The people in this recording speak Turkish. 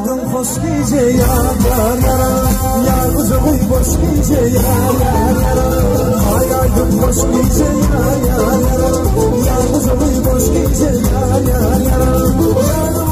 aydın hoş gece ya yar ucu uy boş gece ya ay aydın hoş gece ya yar ucu uy boş gece ya